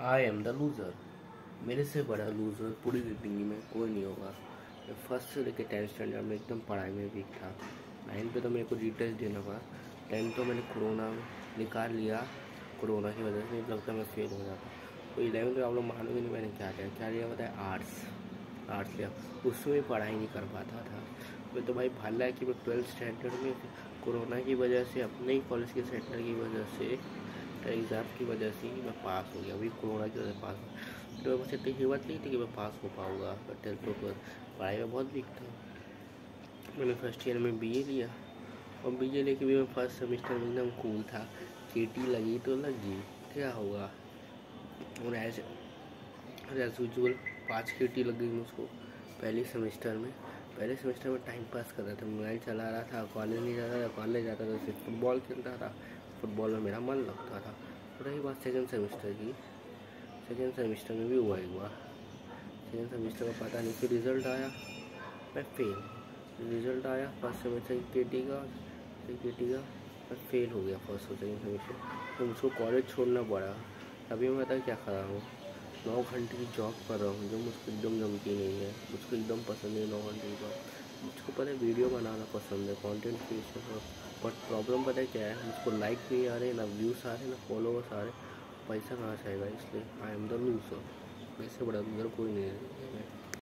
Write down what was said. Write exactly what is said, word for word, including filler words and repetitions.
I am the loser. मेरे से बड़ा लूज़र पूरी ज़िंदगी में कोई नहीं होगा। मैं फर्स्ट से लेकर टेंथ स्टैंडर्ड में एकदम पढ़ाई में वीक था। नाइन्थ पे तो मेरे को रिटेस्ट देना पड़ा। टेंथ तो मैंने कोरोना निकाल लिया, कोरोना की वजह से नहीं लगता मैं फेल हो जाता। तो इलेवेंथ में आप लोग मानोगे नहीं मैंने क्या लिया क्या लिया पता है, आर्ट्स। आर्ट्स लिया, उसमें भी पढ़ाई नहीं कर पाता था मैं। तो भाई भाला है कि मैं ट्वेल्थ स्टैंडर्ड में कोरोना की वजह से, अपने ही कॉलेज के सेंटर की वजह से, एग्ज़ाम की वजह से ही मैं पास हो गया। अभी कोरोना की वजह से पास हो, तो मुझसे इतनी हिम्मत नहीं थी कि मैं पास हो पाऊँगा। टेंथ में पढ़ाई में बहुत वीक था। मैंने फर्स्ट ईयर में बीए लिया, और बीए लेके भी मैं फर्स्ट सेमेस्टर में एकदम कूल था। चीटी लगी तो लगी, क्या होगा। और एज एज यूजुअल पाँच चीटी लग गई मुझको पहले सेमेस्टर में। पहले सेमेस्टर में टाइम पास कर रहा था, मोबाइल चला रहा था, कॉलेज नहीं जाता था। कॉलेज जाता था सिर्फ फुटबॉल खेलता था, फुटबॉल में मेरा मन लगता था। रही बात सेकेंड सेमेस्टर की, सेकेंड सेमेस्टर में भी हुआ ही हुआ। सेकेंड सेमेस्टर में पता नहीं, फिर रिज़ल्ट आया, मैं फेल। रिज़ल्ट आया फर्स्ट सेमेस्टर के टी का के टी का मैं फेल हो गया फर्स्ट और सेकेंड सेमेस्टर। तो मुझको कॉलेज छोड़ना पड़ा। अभी मैं पता क्या कर रहा हूँ, नौ घंटे की जॉब कर रहा हूँ, जो मुझको एकदम जमती नहीं है। मुझको एकदम पसंद है नौ घंटे की जॉब। मुझको पता है वीडियो बनाना पसंद है, कंटेंट क्रिएशन। बट प्रॉब्लम पता है क्या है, मुझको लाइक नहीं आ रहे, ना व्यूज़ आ रहे, ना फॉलोवर्स आ रहे। पैसा कहाँ से आएगा, इसलिए आई एम द लूज़र। वैसे बड़ा लूज़र कोई नहीं है।